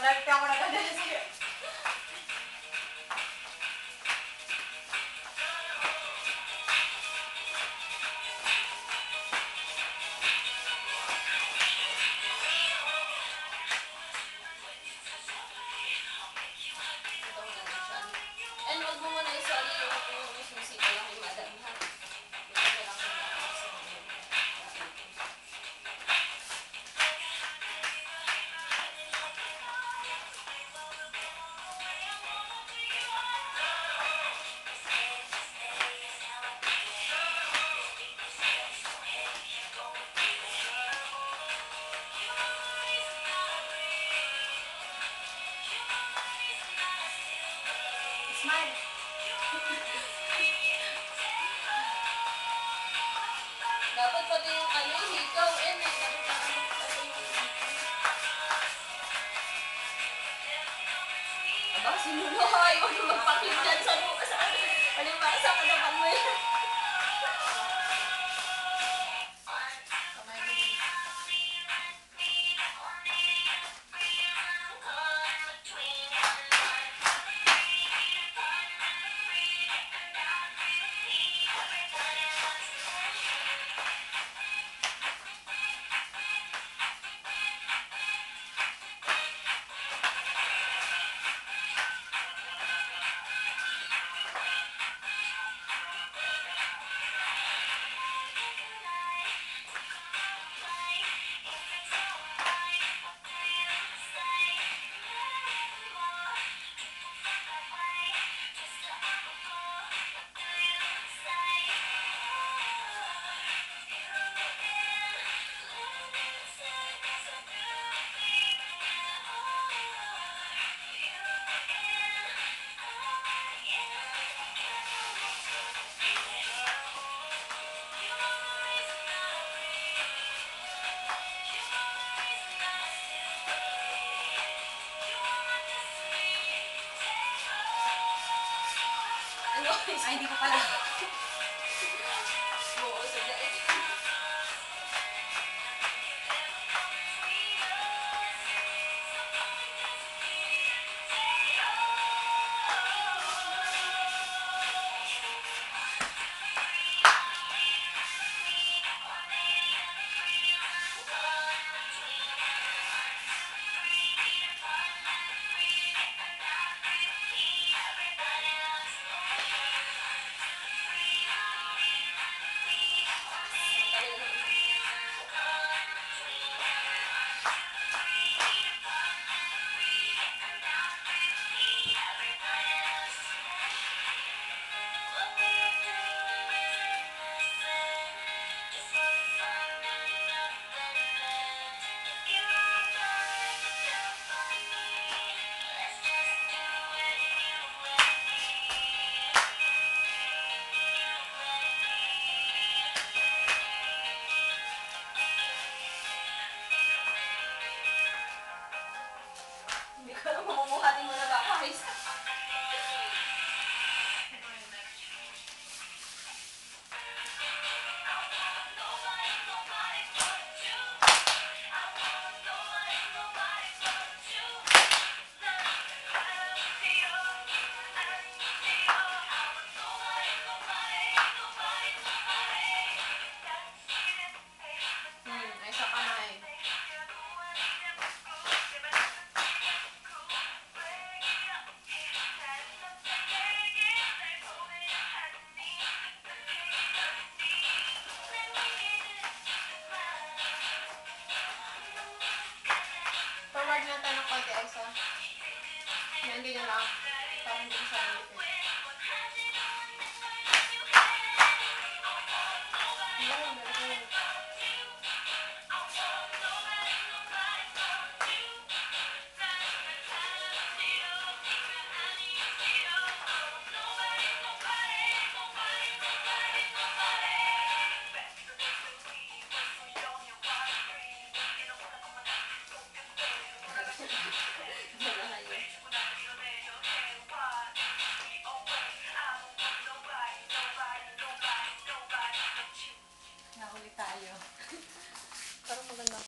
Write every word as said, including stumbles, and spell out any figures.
Nagti ako na ganyan sa'yo. And wag mo muna isali yung susi ko lang kay madam, ha? Smile. Dapat pati yung ano, hikaw, and eh. Dapat parang pati yung... Aba, sinuloy. Huwag mo magpakit dyan sa buka sa akin. Palibasa ka naman mo yan. Ay, hindi ko pala. Oo, sadali. Hindi ko alam, mamumuhatin mo na ba ako, guys? Hmm, ay sa kamay. Forward na tayo ng konti, Aisa. Yan, ganyan lang. Parang hindi ko sa nalipin. Yan, very good. Nahuli tayo. Parang maganda.